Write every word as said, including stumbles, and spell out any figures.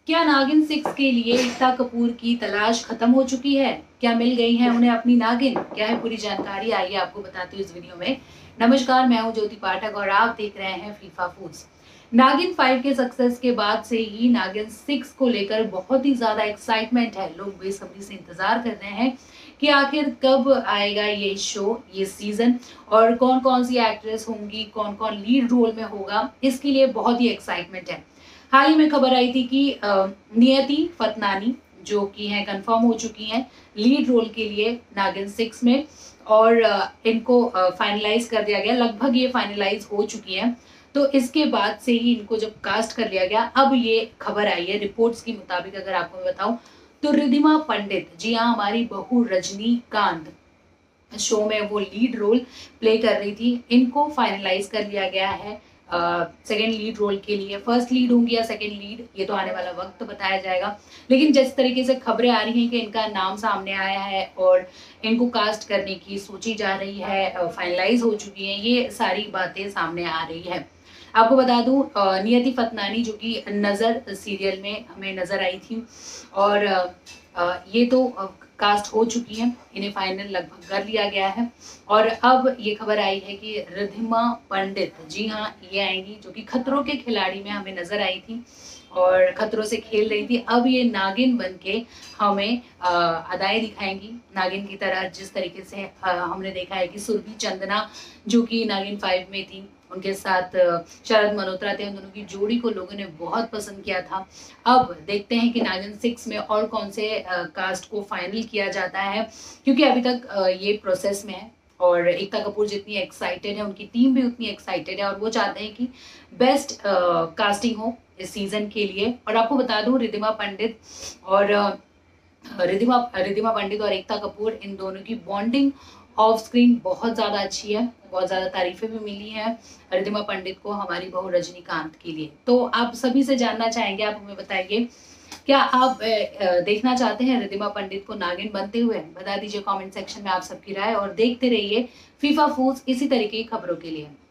क्या नागिन सिक्स के लिए एकता कपूर की तलाश खत्म हो चुकी है? क्या मिल गई है उन्हें अपनी नागिन? क्या है पूरी जानकारी, आइए आपको बताती हूँ इस वीडियो में। नमस्कार, मैं हूँ ज्योति पाठक और आप देख रहे हैं फीफा फूड्स। नागिन फाइव के सक्सेस के बाद से ही नागिन सिक्स को लेकर बहुत ही ज्यादा एक्साइटमेंट है। लोग बेसब्री से इंतजार कर रहे हैं कि आखिर कब आएगा ये शो, ये सीजन, और कौन कौन सी एक्ट्रेस होंगी, कौन कौन लीड रोल में होगा, इसके लिए बहुत ही एक्साइटमेंट है। हाल ही में खबर आई थी कि अ, नियति फतनानी जो कि हैं कंफर्म हो चुकी हैं लीड रोल के लिए नागिन सिक्स में, और अ, इनको फाइनलाइज कर दिया गया। लगभग ये फाइनलाइज हो चुकी हैं। तो इसके बाद से ही इनको जब कास्ट कर लिया गया, अब ये खबर आई है रिपोर्ट्स के मुताबिक, अगर आपको मैं बताऊं तो रिधिमा पंडित, जी हाँ, हमारी बहू रजनीकांत शो में वो लीड रोल प्ले कर रही थी, इनको फाइनलाइज कर लिया गया है सेकेंड लीड रोल के लिए। फर्स्ट लीड होंगी या सेकेंड लीड, ये तो आने वाला वक्त तो बताया जाएगा। लेकिन जिस तरीके से खबरें आ रही हैं कि इनका नाम सामने आया है और इनको कास्ट करने की सोची जा रही है, फाइनलाइज हो चुकी है, ये सारी बातें सामने आ रही है। आपको बता दूं, अ, नियति फतनानी जो कि नजर सीरियल में हमें नजर आई थी, और अ, अ, ये तो अ, कास्ट हो चुकी हैं, इन्हें फाइनल लगभग कर लिया गया है। और अब ये खबर आई है कि रिधिमा पंडित, जी हाँ, ये आएंगी, जो कि खतरों के खिलाड़ी में हमें नजर आई थी और खतरों से खेल रही थी। अब ये नागिन बनके हमें अ, अदाएं दिखाएंगी नागिन की तरह, जिस तरीके से अ, हमने देखा है कि सुरभि चंदना जो कि नागिन फाइव में थी, उनके साथ अ, शरद मल्होत्रा थे, उन दोनों की जोड़ी को लोगों ने बहुत पसंद किया था। अब देखते हैं कि नागिन सिक्स में और कौन से अ, कास्ट को फाइनल किया जाता है, क्योंकि अभी तक अ, ये प्रोसेस में है। और एकता कपूर जितनी एक्साइटेड है, उनकी टीम भी उतनी एक्साइटेड है, और वो चाहते हैं कि बेस्ट कास्टिंग हो इस सीजन के लिए। और आपको बता दूं, रिधिमा पंडित और अ, रिधिमा रिधिमा पंडित और एकता कपूर, इन दोनों की बॉन्डिंग ऑफ स्क्रीन बहुत ज्यादा अच्छी है, बहुत ज्यादा तारीफें भी मिली हैं रिधिमा पंडित को हमारी बहू रजनीकांत के लिए। तो आप सभी से जानना चाहेंगे, आप हमें बताइए, क्या आप अ, अ, देखना चाहते हैं रिधिमा पंडित को नागिन बनते हुए? बता दीजिए कमेंट सेक्शन में आप सबकी राय, और देखते रहिए फीफा फूड्स इसी तरीके की खबरों के लिए।